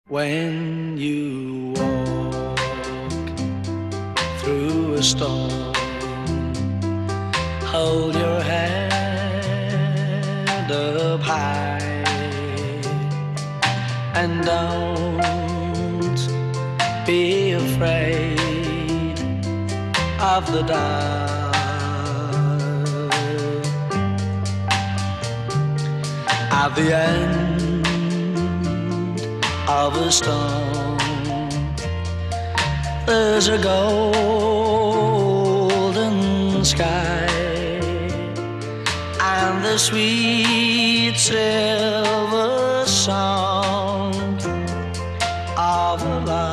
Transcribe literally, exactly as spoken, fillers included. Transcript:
When you walk through a storm, hold your head up high and don't be afraid of the dark. At the end of a storm, there's a golden sky and the sweet silver song of a